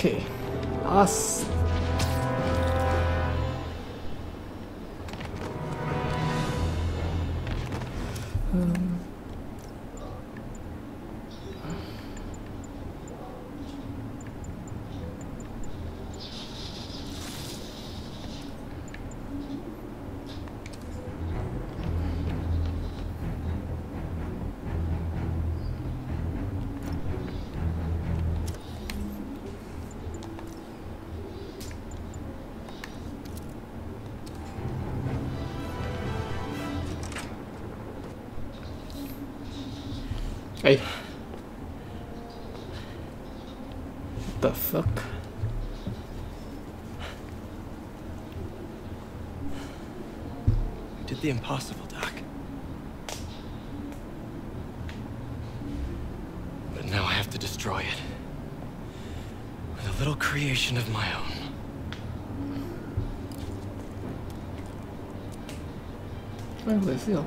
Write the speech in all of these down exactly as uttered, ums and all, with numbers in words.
Okay. Us. Um. Hey. What the fuck? You did the impossible, Doc. But now I have to destroy it. With a little creation of my own. Well, let's see.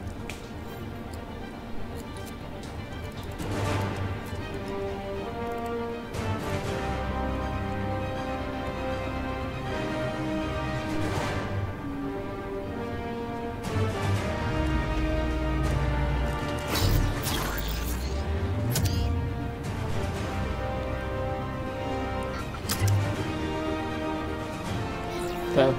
Okay.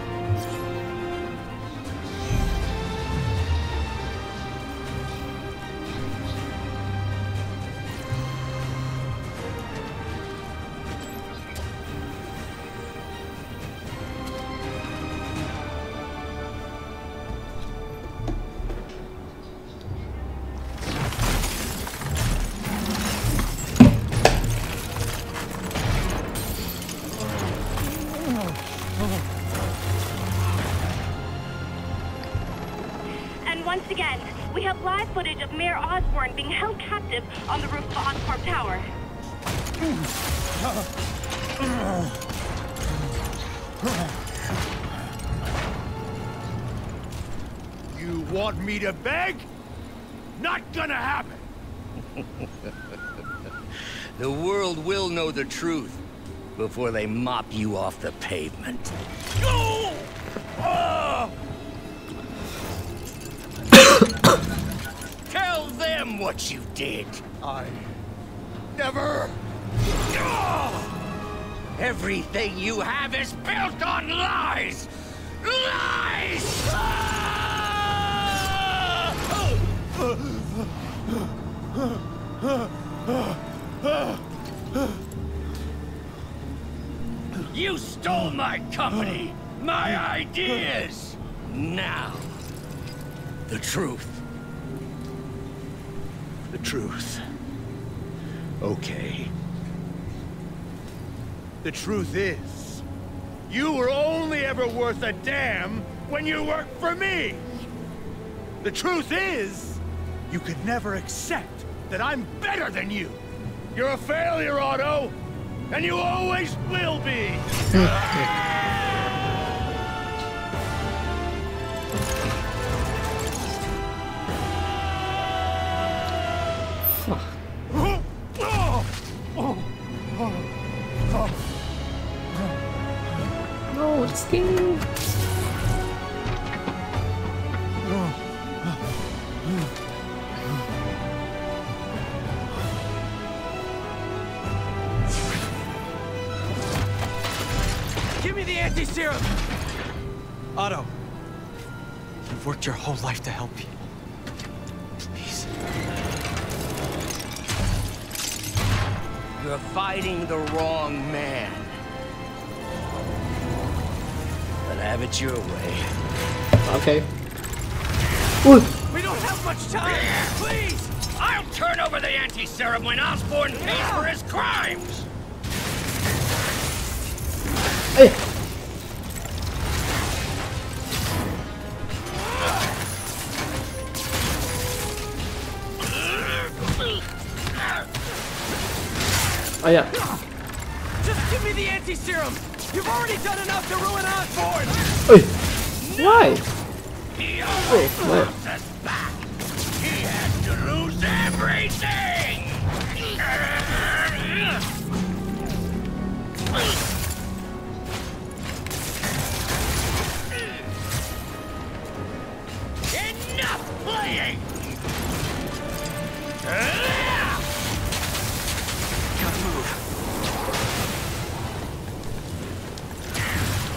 Once again, we have live footage of Mayor Osborn being held captive on the roof of Oscorp Tower. You want me to beg? Not gonna happen! The world will know the truth before they mop you off the pavement. Go! Ah! Tell them what you did. I never. Everything you have is built on lies. Lies! You stole my company, my ideas. Now, the truth. The truth. Okay. The truth is, you were only ever worth a damn when you worked for me! The truth is, you could never accept that I'm better than you! You're a failure, Otto! And you always will be! No, it's Sting. Give me the anti-serum! Otto, you've worked your whole life to help people. Please. You're fighting the wrong man. But have it your way. Okay. Ooh. We don't have much time! Please! I'll turn over the anti-serum when Osborn pays for his crimes! Hey. Oh yeah. Just give me the anti-serum! You've already done enough to ruin Osborn! Hey. Why? He Oh, always what? wants us back! He has to lose everything!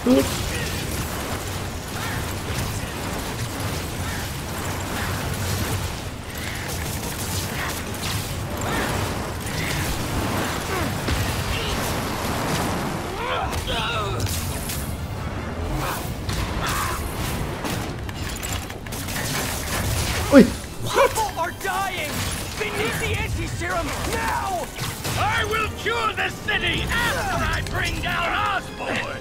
Wait, People are dying! They need the anti-serum now! I will cure the city after I bring down Osborn!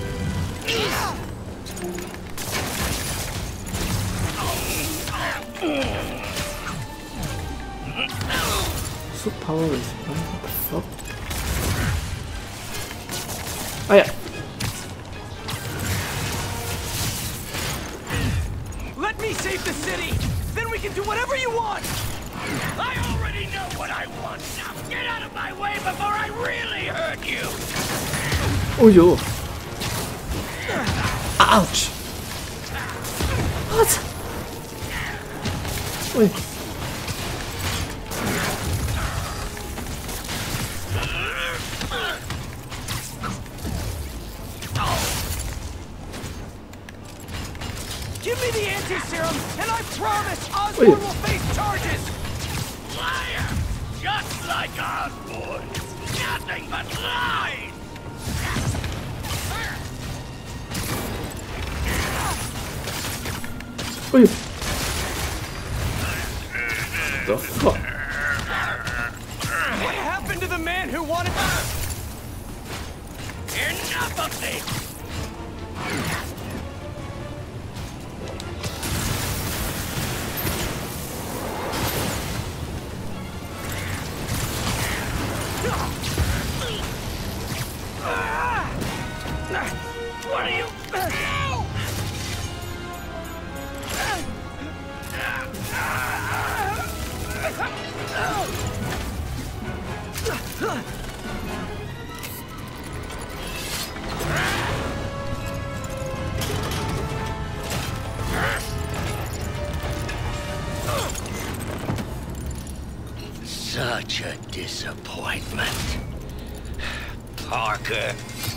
super power is what the fuck? Oh yeah. Let me save the city! Then we can do whatever you want! I already know what I want! Now get out of my way before I really hurt you! Oh yo. Ouch. What? Wait. Give me the anti-serum, and I promise Osborn Wait. will face charges! Liar! Just like Osborn! Nothing but lies! Wait. The fuck? What happened to the man who wanted... Enough of this! What are you... Such a disappointment. Parker.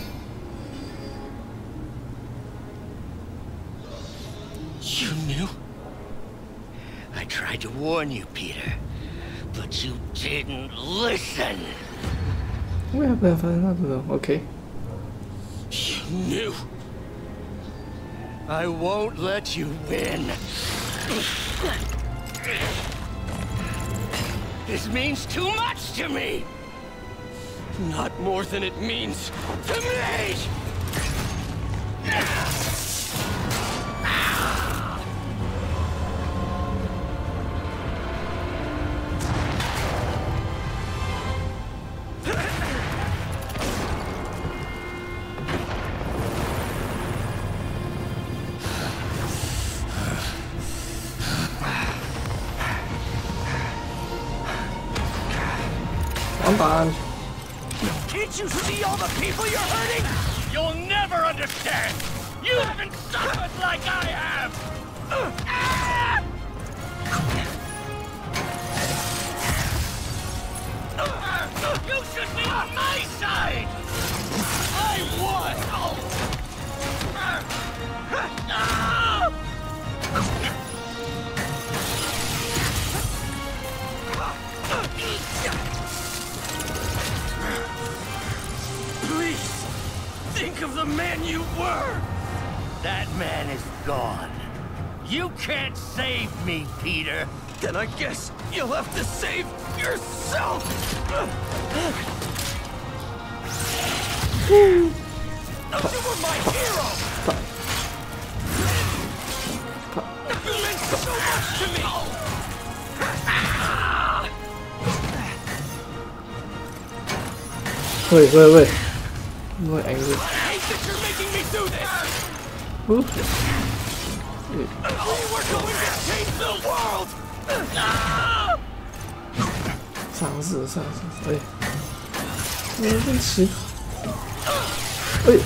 You knew? I tried to warn you, Peter, but you didn't listen. Where have I found that? Okay. You knew. I won't let you win. This means too much to me. Not more than it means to me! I'm fine. Can't you see all the people you're hurting? You'll never understand. You haven't suffered like I have. Ah! You should be on my side. I won. Ah! Please, think of the man you were! That man is gone. You can't save me, Peter. Then I guess you'll have to save yourself! You were my hero! You meant so much to me! Wait, wait, wait. I'm not angry. I hate that you're making me do this! Who? We were going to change the world! 上市上市，哎，我真奇，哎。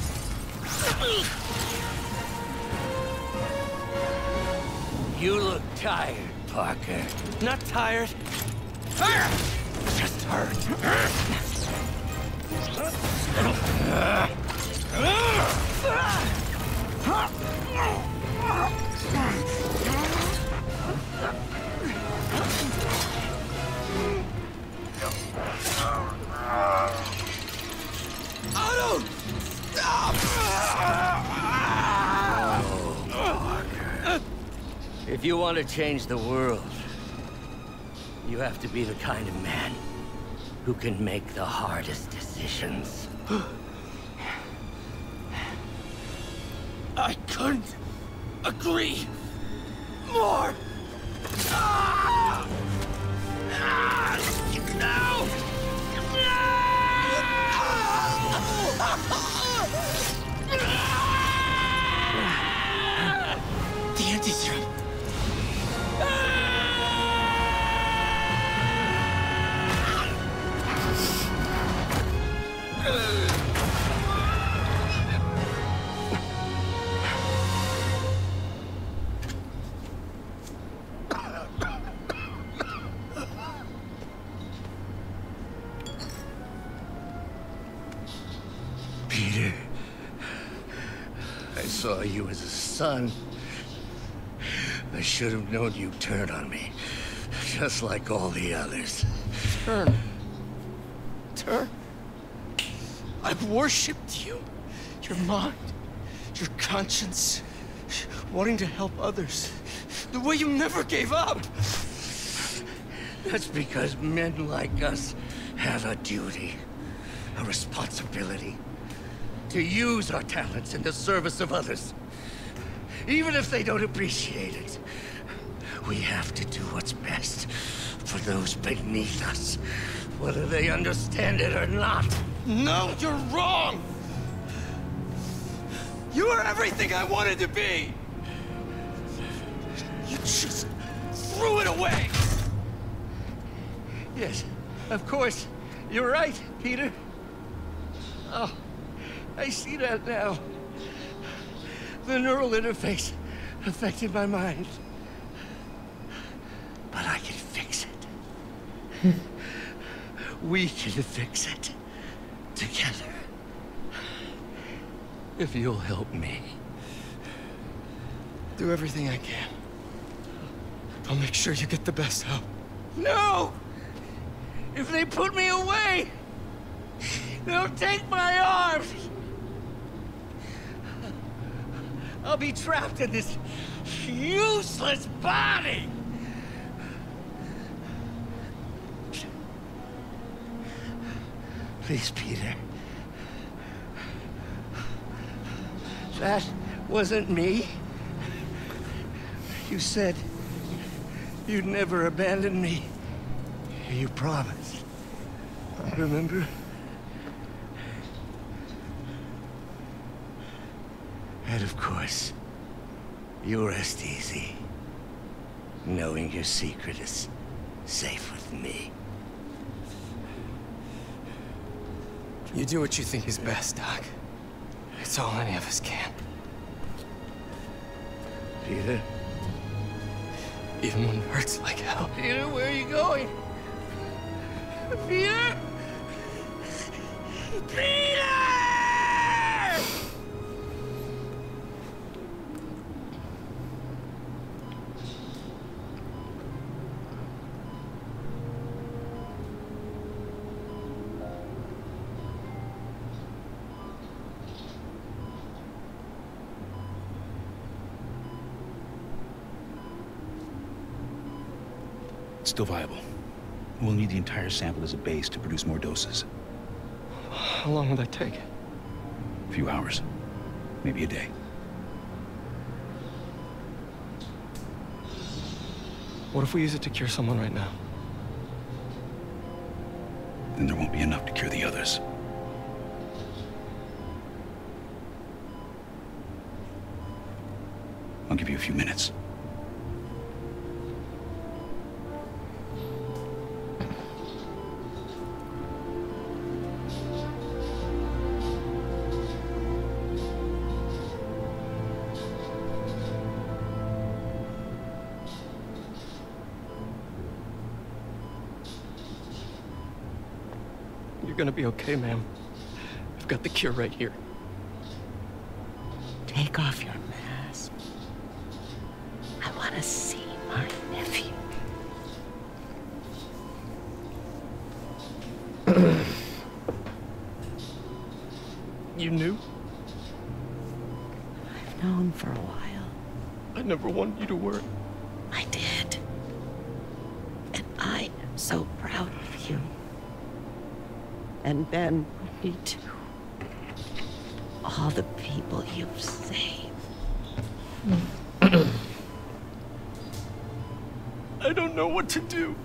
You look tired, Parker. Not tired. Just hurt. If you want to change the world, you have to be the kind of man who can make the hardest decisions. I couldn't agree more! Ah! Ah! No! The anti-serum. Peter, I saw you as a son. I should have known you'd turn on me, just like all the others. Turn. Turn. I've worshipped you. Your mind, your conscience, wanting to help others. The way you never gave up. That's because men like us have a duty, a responsibility, to use our talents in the service of others. Even if they don't appreciate it, we have to do what's best for those beneath us, whether they understand it or not. No, you're wrong! You are everything I wanted to be! You just threw it away! Yes, of course. You're right, Peter. Oh, I see that now. The neural interface affected my mind. But I can fix it. We can fix it. Together. If you'll help me. Do everything I can. I'll make sure you get the best help. No! If they put me away, they'll take my arms! I'll be trapped in this useless body! Please, Peter. That wasn't me. You said you'd never abandon me. You promised. Remember? And of course, you rest easy, knowing your secret is safe with me. You do what you think is best, Doc. It's all any of us can. Peter? Even when it hurts like hell. Peter, where are you going? Peter? Peter! It's still viable. We'll need the entire sample as a base to produce more doses. How long will that take? A few hours. Maybe a day. What if we use it to cure someone right now? Then there won't be enough to cure the others. I'll give you a few minutes. You're gonna be okay, ma'am. I've got the cure right here. Take off your mask. I want to see my nephew. You knew? I've known for a while. I never wanted you to worry. I did. And I am so proud of you. And Ben, me too. All the people you've saved. I don't know what to do.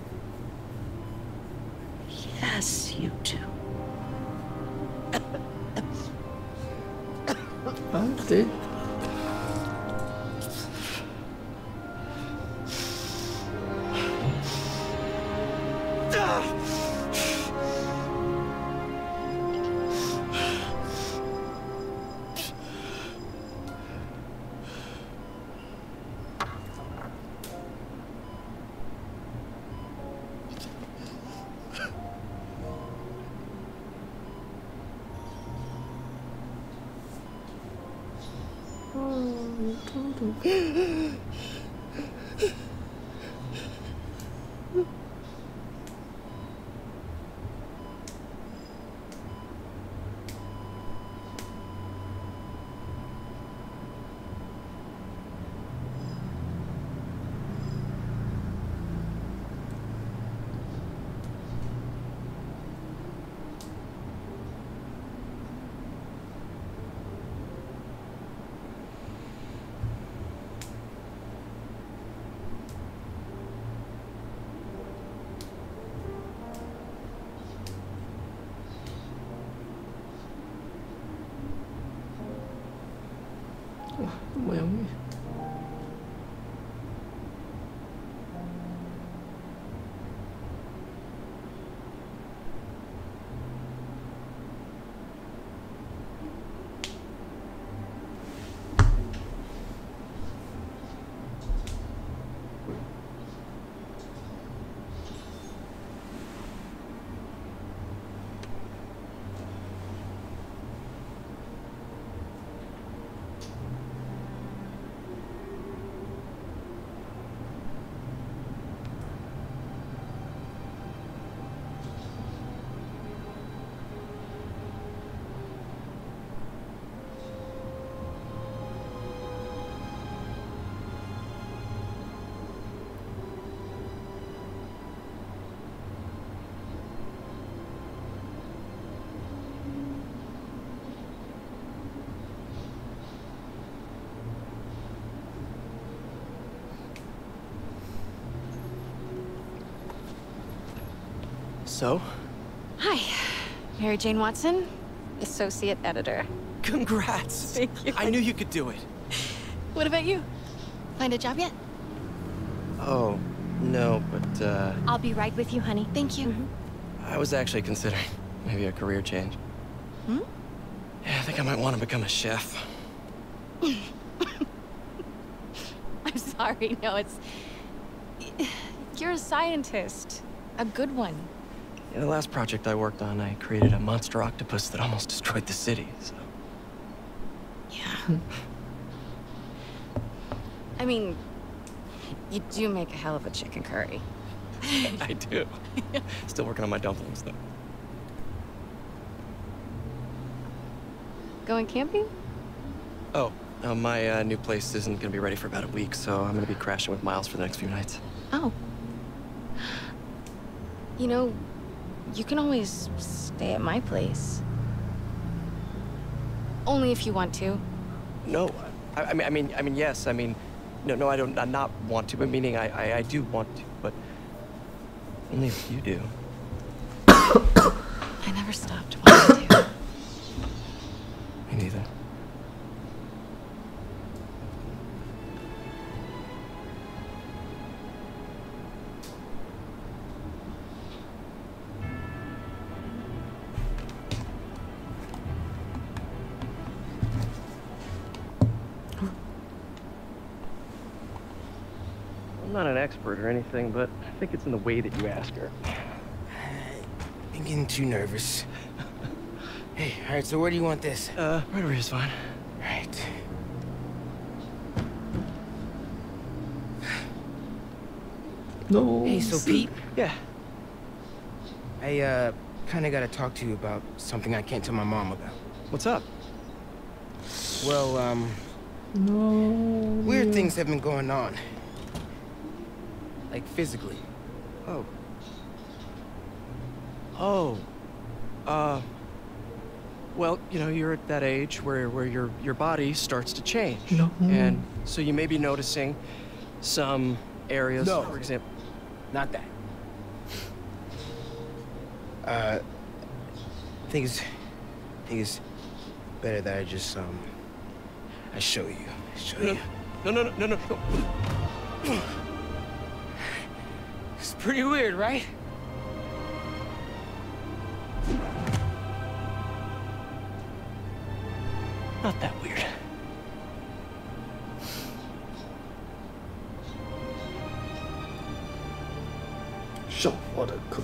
Yes, you do. I did. 뭐야 이게? So? Hi, Mary Jane Watson, Associate Editor. Congrats! Thank you. I knew you could do it. What about you? Find a job yet? Oh, no, but, uh... I'll be right with you, honey. Thank you. I was actually considering maybe a career change. Hmm? Yeah, I think I might want to become a chef. I'm sorry, no, it's... You're a scientist. A good one. Yeah, the last project I worked on, I created a monster octopus that almost destroyed the city, so... Yeah. I mean, you do make a hell of a chicken curry. I do. Still working on my dumplings, though. Going camping? Oh, uh, my uh, new place isn't gonna be ready for about a week, so I'm gonna be crashing with Miles for the next few nights. Oh. You know, you can always stay at my place. Only if you want to. No, I, I mean, I mean, I mean, yes. I mean, no, no, I don't. I not want to, but meaning I, I, I do want to, but only if you do. I never stopped wanting to. Me neither. I'm not an expert or anything, but I think it's in the way that you ask her. I'm getting too nervous. Hey, all right, so where do you want this? Uh, right over here's fine. Right. No. Hey, so Pete, Yeah. I, uh, kinda gotta talk to you about something I can't tell my mom about. What's up? Well, um, No. weird things have been going on. Like, physically. Oh. Oh. Uh. Well, you know, you're at that age where, where your, your body starts to change. No. And so you may be noticing some areas, No. for example. Not that. Uh, I think it's, I think it's better that I just, um, I show you. I show No, you. no, no, no, no, no. no. It's pretty weird, right? Not that weird. Show what a cook.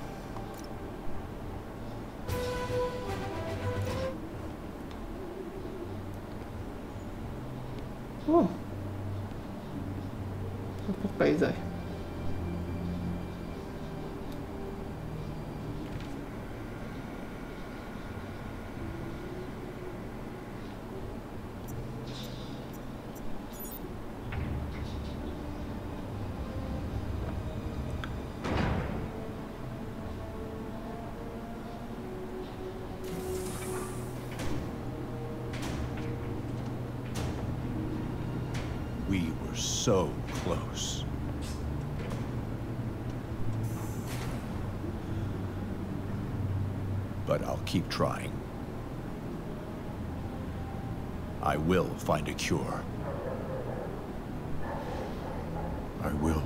Oh. Nó có cái gì? We were so close. But I'll keep trying. I will find a cure. I will.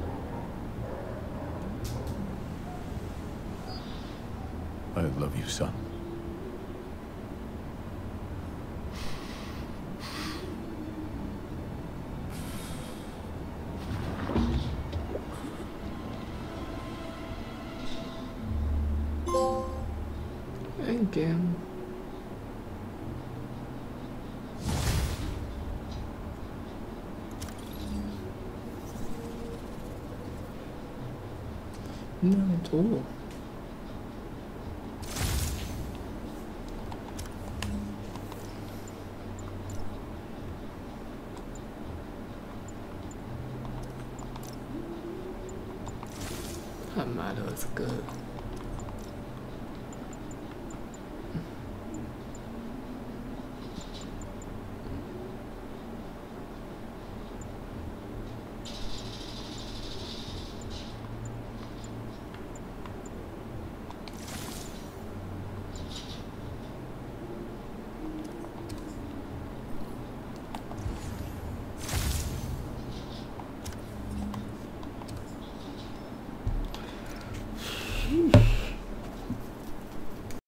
I love you, son. Again. Not at all. That matter is good.